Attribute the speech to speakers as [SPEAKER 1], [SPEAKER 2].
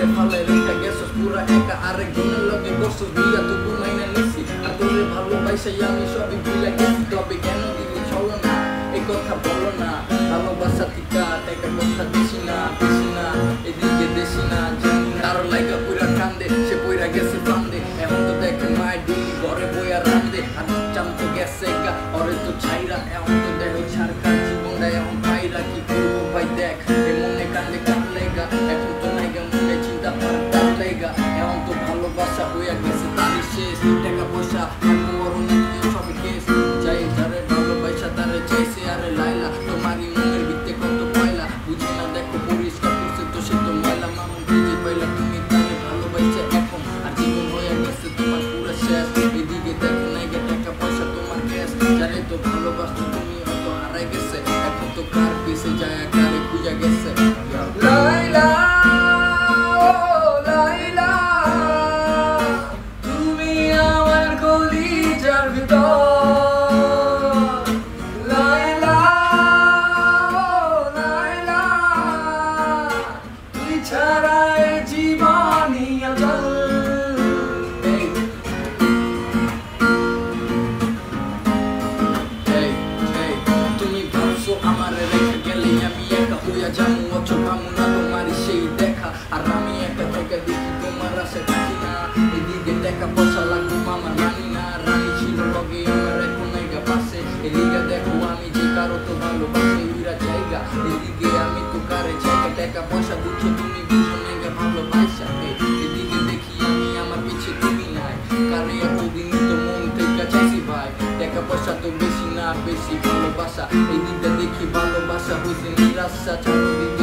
[SPEAKER 1] ফালে রেখা গেছস পুরা একা, আরেকজনের লগে করছস বিয়া তবু মাইনা নিছি। আর তোরে ভালোবাসা আমি সবই ভুলে গেছি, তবে কেন দিলি চলো না এই কথা বলো না। ভালোবাসা টিকা টাকা পয়সা দিছি না এদিকে দেশি না জানি না। কারো লাইগা পুরা কান্দে সে পইরা গেছে ফান্দে, এখন তো দেখে মায়ের ডিলি ঘরে বইয়া রান্দে। আর চাম তো গেছে গা ওরে তো ছাইরা, এখন তো দেহ ছাড়কার জীবনটা এখন পাইরা। কি করবো ভাই দেখ এ মনে কান্দে কার লেগা, এখন তো নাইগা মনে চিন্তা তার লেগা। এখন তো ভালোবাসা হইয়া গেছে তারই শেষ, টাকা পয়সা এখন মরণে তুই সবই কেস। যাই যারে ভালোবাসা তারে চাইছে আরে লাইলা, তোমারই মনের ভিত্তে কত পয়লা বুঝে না দেখো পরিষ্কার করছে তো সে তো ময়লা। মামুন খুঁজে পাইলা তুমি তারে ভালোবাসা এখন, আর জীবন হয়ে গেছে তোমার পুরো শেষ। এদিকে দেখো নাইগা টাকা পয়সা তোমার গ্যাস, যারে তো ভালোবাসতো তুমি হয়তো হারাই গেছে, এখন তো কার পিছে যায় কারে খুঁজা গেছে। লাইলা লাইলা তুমি আমার কলিজার ভিতর, লাইলা লাইলা তুই ছাড়া এ জীবনই অচল। তুমি ভাবছো আমার রেখে গেলে আমি একা হইয়া যাবো, অচল পাবো না তোমারই সেই দেখা। আর আমি একা থেকে দেখি তোমার আশা থাকি না, এদিকে টাকা পয়সা লাগবো আমার রানি না। রানি ছিল লগে আমার এখন নাইগা পাশে, এদিকে দেখো আমি যে কারো তো ভালোবাসে উইরা জায়গা। এদিকে আমি তো কারে জায়গা টাকা পয়সা বুঝছো তুমি বুঝো নাইগা ভালোবাসা। এদিকে দেখি আমি আমার পিছে তুমি নাই, কারে এতদিন তো মন থেকে চাইছি ভাই। টাকা পয়সা তো বেশি না বেশি ভালোবাসা, এদিকে দেখি ভালোবাসা হইছে নিরাশা।